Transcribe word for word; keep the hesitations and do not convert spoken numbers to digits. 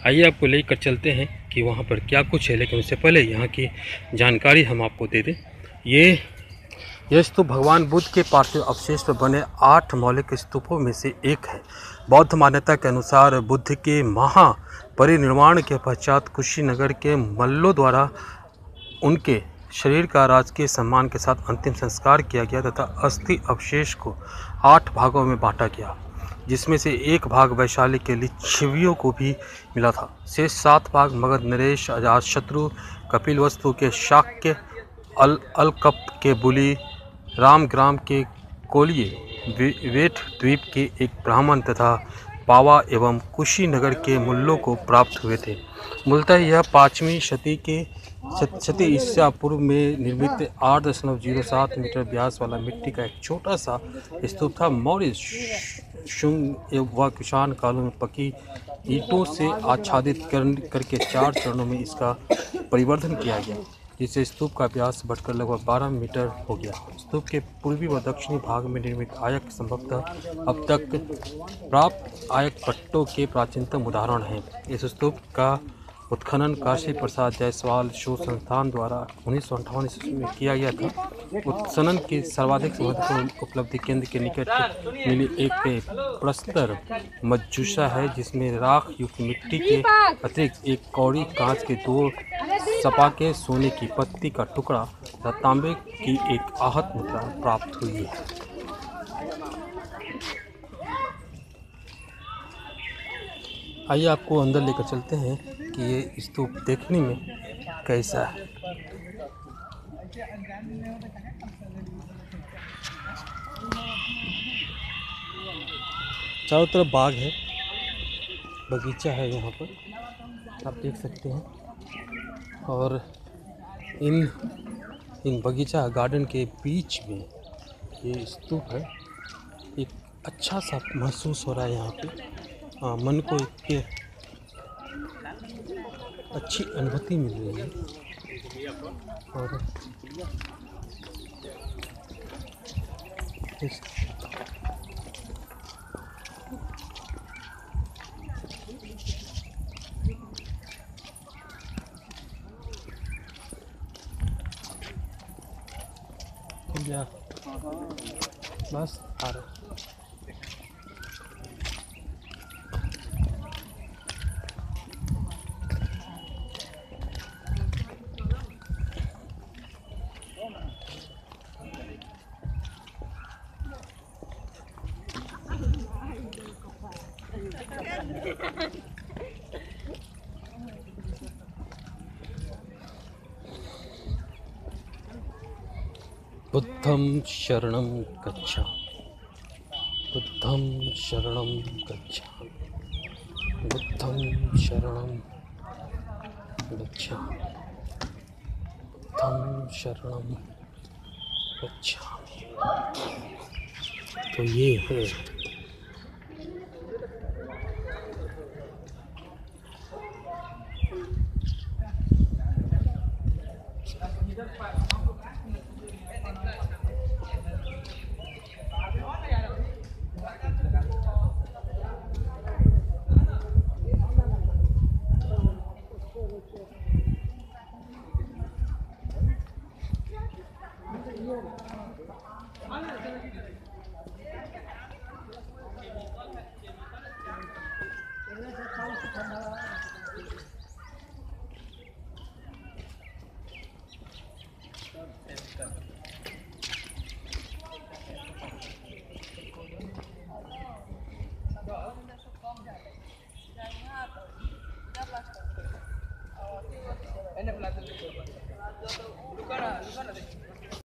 आइए आपको लेकर चलते हैं कि वहाँ पर क्या कुछ है, लेकिन उससे पहले यहाँ की जानकारी हम आपको दे दें। ये यह स्तूप भगवान बुद्ध के पार्थिव अवशेष पर बने आठ मौलिक स्तूपों में से एक है। बौद्ध मान्यता के अनुसार बुद्ध के महापरिनिर्वाण के पश्चात कुशीनगर के मल्लों द्वारा उनके शरीर का राजकीय सम्मान के साथ अंतिम संस्कार किया गया तथा अस्थि अवशेष को आठ भागों में बांटा गया, जिसमें से एक भाग वैशाली के लिच्छवियों को भी मिला था। शेष सात भाग मगध, नरेश, अजातशत्रु, कपिलवस्तु के शाक्य, अल अलकप के बुली, रामग्राम के कोलिये, वेठ द्वीप के एक ब्राह्मण तथा पावा एवं कुशीनगर के मुल्लों को प्राप्त हुए थे। मूलतः यह पाँचवीं शती के शती ईसा पूर्व में निर्मित आठ दशमलव जीरो सात मीटर व्यास वाला मिट्टी का एक छोटा सा स्तूप था। मौर्य, शुंग व कुषाण कालों में पकी ईंटों से आच्छादित करके चार चरणों में इसका परिवर्धन किया गया, जिससे स्तूप का व्यास बढ़कर लगभग बारह मीटर हो गया। स्तूप के पूर्वी व दक्षिणी भाग में निर्मित आयक संभवतः अब तक प्राप्त आयक पट्टों के प्राचीनतम उदाहरण हैं। इस स्तूप का उत्खनन काशी प्रसाद जायसवाल शोध संस्थान द्वारा उन्नीस सौ अट्ठावन ईस्वी में किया गया था। उत्खनन की सर्वाधिक महत्वपूर्ण उपलब्धि केंद्र के निकट मिली एक प्रस्तर मज्जूषा है, जिसमें राख युक्त मिट्टी के अतिरिक्त एक कौड़ी कांच के दो सपाके, सोने की पत्ती का टुकड़ा तथा तांबे की एक आहत मुद्रा प्राप्त हुई है। आइए आपको अंदर लेकर चलते हैं कि ये स्तूप देखने में कैसा है। चारों तरफ बाग है, बगीचा है, यहाँ पर आप देख सकते हैं। और इन इन बगीचा गार्डन के बीच में ये स्तूप है। एक अच्छा सा महसूस हो रहा है यहाँ पे। हाँ, मन को एक अच्छी अनुभूति मिल रही है। और इस बस आ रहा बुद्धं शरणं गच्छामि, बुद्धं शरणं गच्छामि, बुद्धं शरणं गच्छामि, बुद्धं शरणं गच्छामि। तो ये है Ini pelatih. Luka, luka nanti.